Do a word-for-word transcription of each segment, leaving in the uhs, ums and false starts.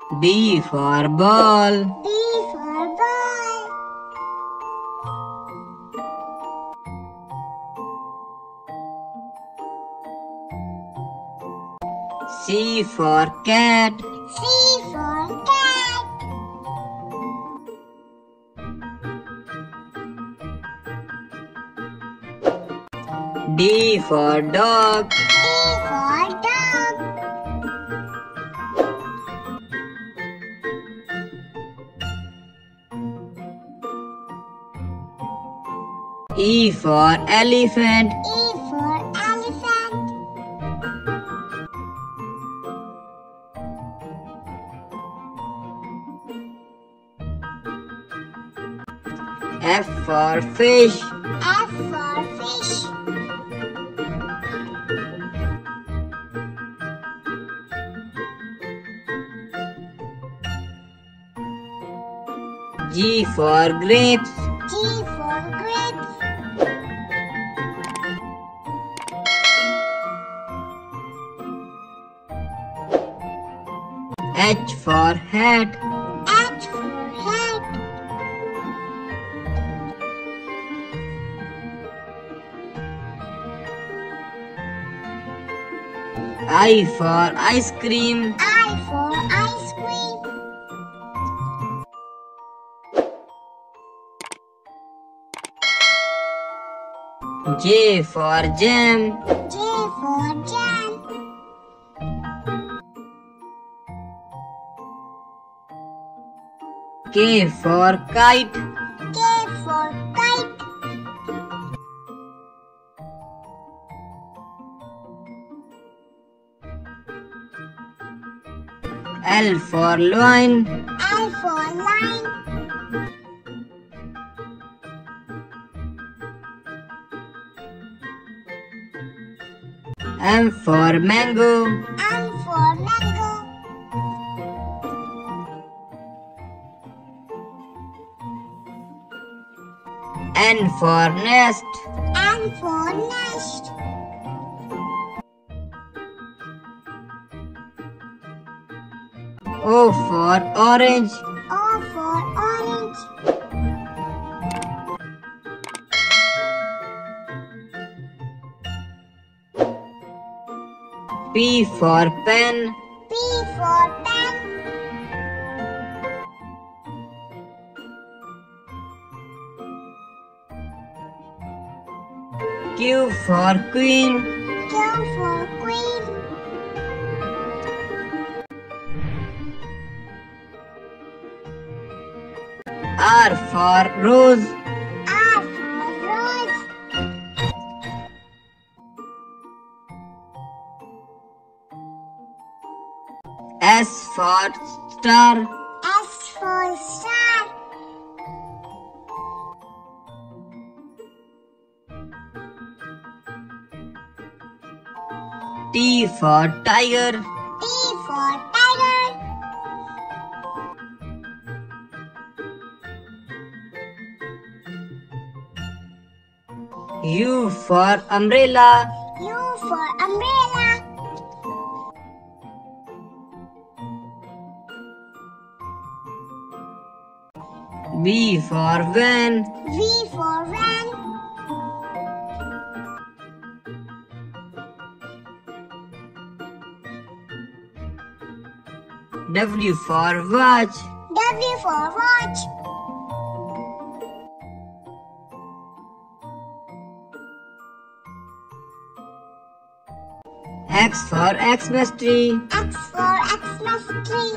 B for ball. B for ball. C for cat. C for cat. D for dog. D for dog. E for elephant. E for elephant. F for fish. F for fish. G for grapes. G for grapes. H for hat. H for hat. I for ice cream. I for ice cream. J for jam. J for jam. K for kite. K for kite. L for lion. L for lion. M for mango. M for mango. N for nest. N for nest. O for orange. O for orange. P for pen. P for pen. Q for queen. Q for queen. R for rose. R for rose. S for star. S for star. T for tiger. T for tiger. U for umbrella. U for umbrella. V for van. V for van. W for watch. W for watch. X for Xmas tree. X for Xmas tree.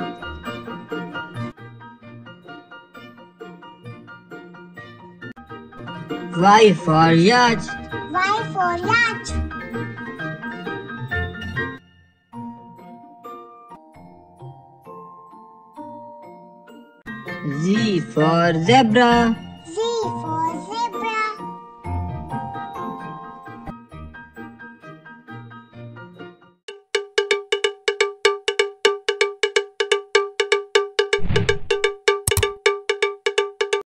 Y for yacht. Y for yacht. Z for zebra. Z for zebra.